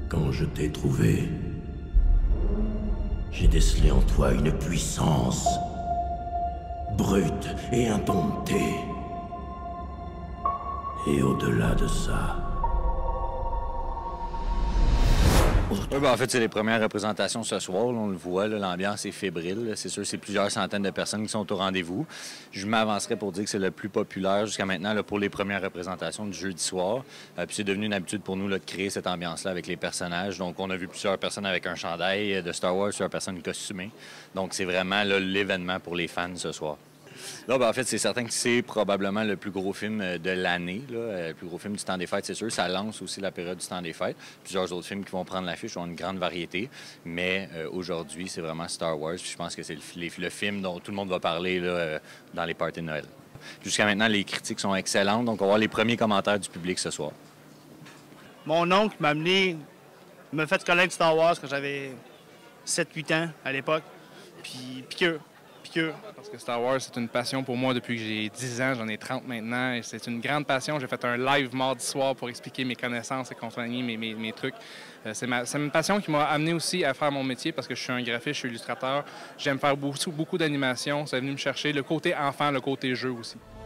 Quand je t'ai trouvé, j'ai décelé en toi une puissance brute et indomptée. Et au-delà de ça... Oui, ben, en fait, c'est les premières représentations ce soir. Là, on le voit, l'ambiance est fébrile. C'est sûr, c'est plusieurs centaines de personnes qui sont au rendez-vous. Je m'avancerais pour dire que c'est le plus populaire jusqu'à maintenant là, pour les premières représentations du jeudi soir. Puis c'est devenu une habitude pour nous là, de créer cette ambiance-là avec les personnages. Donc, on a vu plusieurs personnes avec un chandail de Star Wars, plusieurs personnes costumées. Donc, c'est vraiment l'événement pour les fans ce soir. Là, ben, en fait, c'est certain que c'est probablement le plus gros film de l'année, le plus gros film du temps des fêtes, c'est sûr. Ça lance aussi la période du temps des fêtes. Plusieurs autres films qui vont prendre l'affiche ont une grande variété. Mais aujourd'hui, c'est vraiment Star Wars. Puis je pense que c'est le film dont tout le monde va parler là, dans les parties de Noël. Jusqu'à maintenant, les critiques sont excellentes. Donc, on va voir les premiers commentaires du public ce soir. Mon oncle m'a fait connaître Star Wars quand j'avais 7-8 ans à l'époque. Puis piqûre. Parce que Star Wars, c'est une passion pour moi depuis que j'ai 10 ans. J'en ai 30 maintenant. Et c'est une grande passion. J'ai fait un live mardi soir pour expliquer mes connaissances et accompagner mes trucs. C'est une passion qui m'a amené aussi à faire mon métier parce que je suis un graphiste, je suis illustrateur. J'aime faire beaucoup d'animation. Ça est venu me chercher le côté enfant, le côté jeu aussi.